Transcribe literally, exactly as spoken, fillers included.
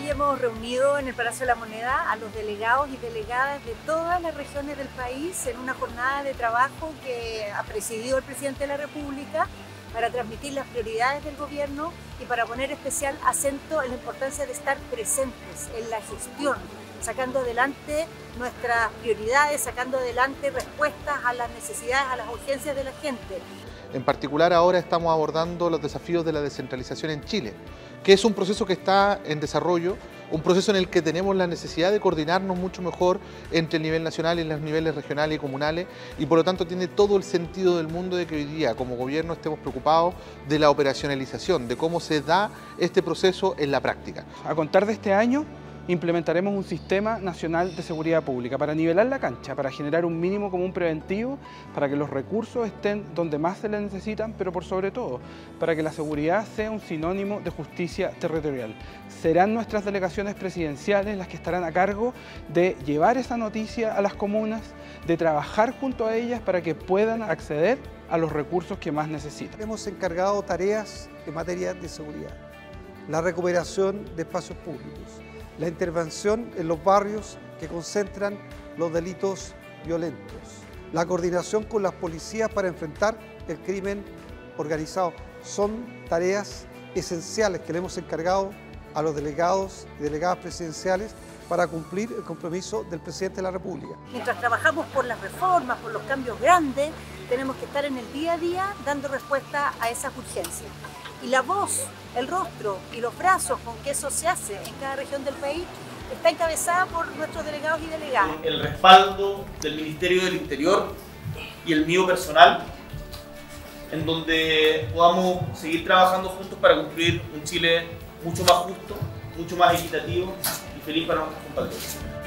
Hoy hemos reunido en el Palacio de la Moneda a los delegados y delegadas de todas las regiones del país en una jornada de trabajo que ha presidido el presidente de la República para transmitir las prioridades del gobierno y para poner especial acento en la importancia de estar presentes en la gestión, sacando adelante nuestras prioridades, sacando adelante respuestas a las necesidades, a las urgencias de la gente. En particular ahora estamos abordando los desafíos de la descentralización en Chile, que es un proceso que está en desarrollo, un proceso en el que tenemos la necesidad de coordinarnos mucho mejor entre el nivel nacional y los niveles regionales y comunales, y por lo tanto tiene todo el sentido del mundo de que hoy día como gobierno estemos preocupados de la operacionalización, de cómo se da este proceso en la práctica. A contar de este año implementaremos un sistema nacional de seguridad pública para nivelar la cancha, para generar un mínimo común preventivo, para que los recursos estén donde más se les necesitan, pero por sobre todo, para que la seguridad sea un sinónimo de justicia territorial. Serán nuestras delegaciones presidenciales las que estarán a cargo de llevar esa noticia a las comunas, de trabajar junto a ellas para que puedan acceder a los recursos que más necesitan. Hemos encargado tareas en materia de seguridad, la recuperación de espacios públicos, la intervención en los barrios que concentran los delitos violentos, la coordinación con las policías para enfrentar el crimen organizado. Son tareas esenciales que le hemos encargado a los delegados y delegadas presidenciales para cumplir el compromiso del presidente de la República. Mientras trabajamos por las reformas, por los cambios grandes, tenemos que estar en el día a día dando respuesta a esas urgencias. Y la voz, el rostro y los brazos con que eso se hace en cada región del país está encabezada por nuestros delegados y delegadas. El respaldo del Ministerio del Interior y el mío personal, en donde podamos seguir trabajando juntos para construir un Chile mucho más justo, mucho más equitativo y feliz para nuestros compatriotas.